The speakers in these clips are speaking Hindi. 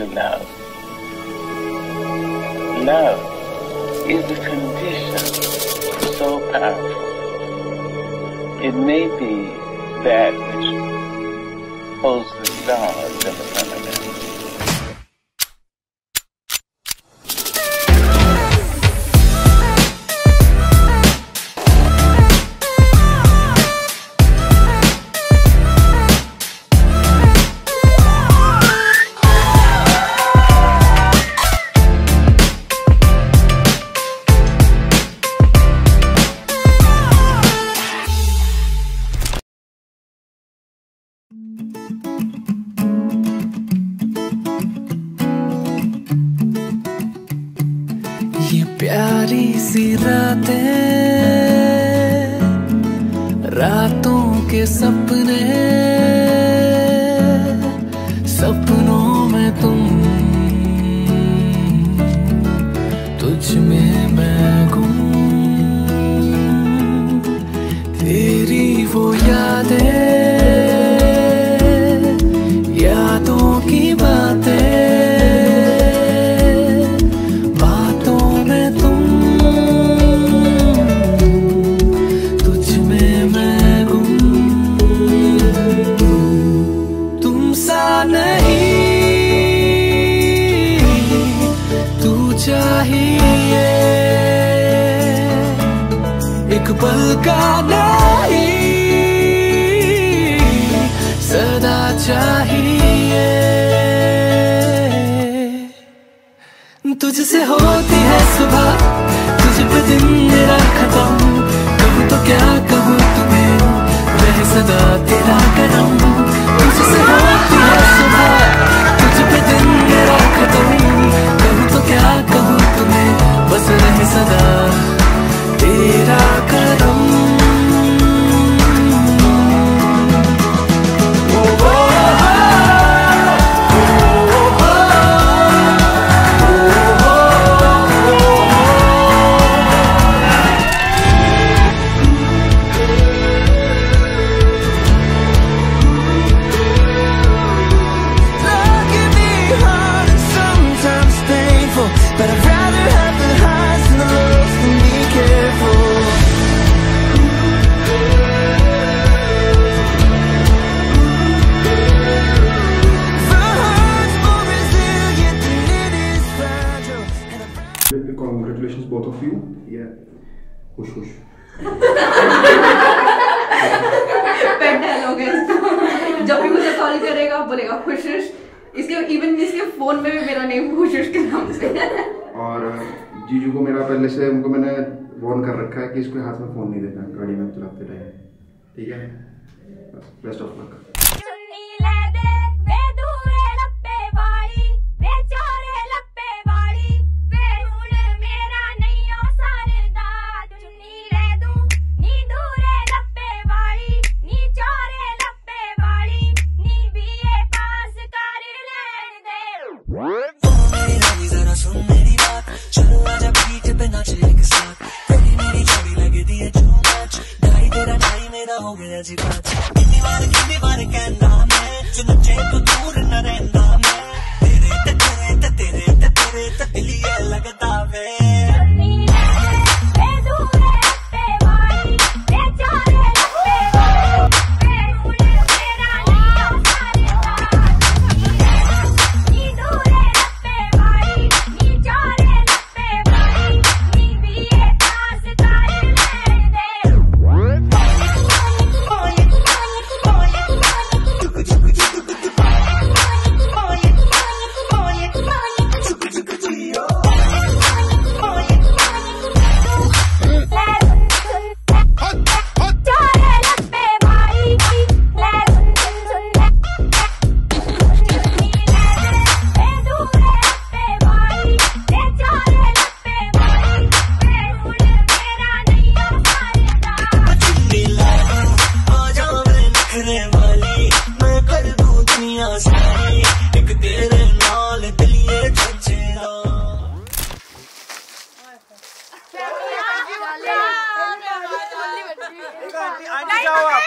to love. Love is a condition so powerful. It may be that which holds the stars in the firmament. ये प्यारी सी रातों के सपने, सपनों में तुम, तुझ में मैं गुम, तेरी वो यादों की बातें, चाहिए एक पल का नहीं, सदा चाहिए। तुझसे होती है सुबह, तुझ पे दिन मेरा खत्म, कहूँ तो क्या कहूँ तुम्हें, वह सदा तेरा करम। तुझसे होती है सुबह, तुझ पे दिन मेरा खत्म, क्या कहूँ तुम्हें, बस रहे सदा तेरा करम। Congratulations both of you. Yeah. Hush hush. पेट डायलॉग है इसका। जब भी मुझे कॉल करेगा बोलेगा खुश। इसके इवन इसके फोन में भी मेरा नेम खुश के नाम से है। और जीजू को मेरा पहले से उनको मैंने वार्न कर रखा है कि इसको हाथ में फोन नहीं देना गाड़ी में चलाते टाइम, ठीक है? Best of luck. हो गया जी बात, कितनी बार कहना मैं, जो नचे तो दूर न रहना मैं, तेरे दिल ये लगता वे।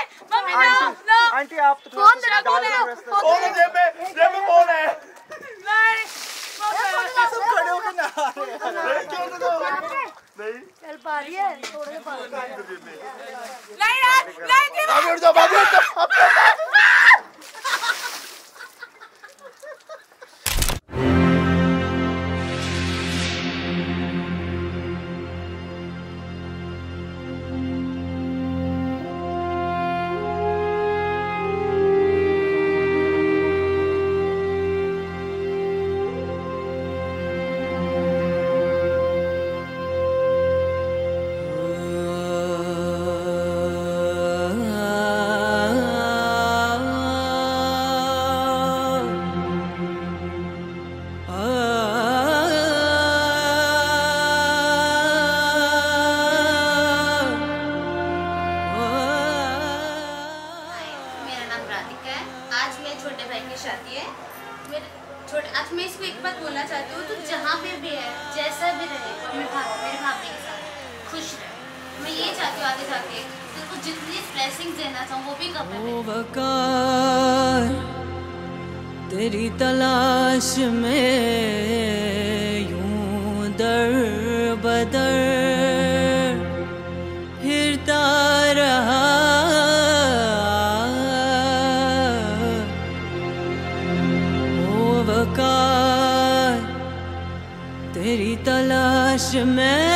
आंटी आप तो फोन सब खड़े होके नहा रहे हैं। चल पा रही है थोड़े पा नहीं यार नहीं उठ जाओ आज मैं इसको एक बात बोलना चाहती हूँ, तू जहाँ पे भी है, जैसा भी रहे, मेरे भाभी के साथ खुश रहे। मैं ये चाहती हूँ आगे जाके तेरे जितनी ब्लेसिंग्स देना चाहूँ वो भी कब तेरी तलाश में यूं दर बदर फिरता रहा, तेरी तलाश में।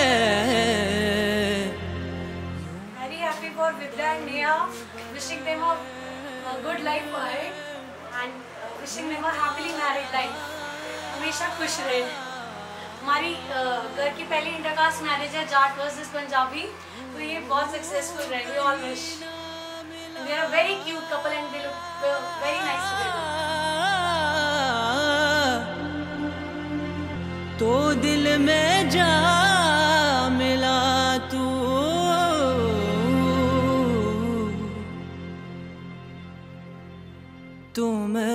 Very happy for Vidya and Neha, wishing them a good life ahead and wishing them a happily married life. हमेशा खुश रहे। हमारी घर की पहली इंटरकास्ट मैरिज है जाट वर्सेस पंजाबी, तो ये बहुत सक्सेसफुल रहे। We all wish. They are a very cute couple and they look very nice together. तो दिल में जा मिला तू, तू मैं